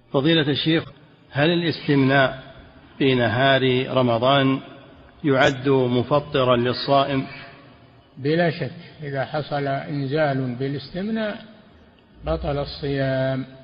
فضيلة الشيخ، هل الاستمناء في نهار رمضان يعد مفطرا للصائم؟ بلا شك، إذا حصل إنزال بالاستمناء بطل الصيام.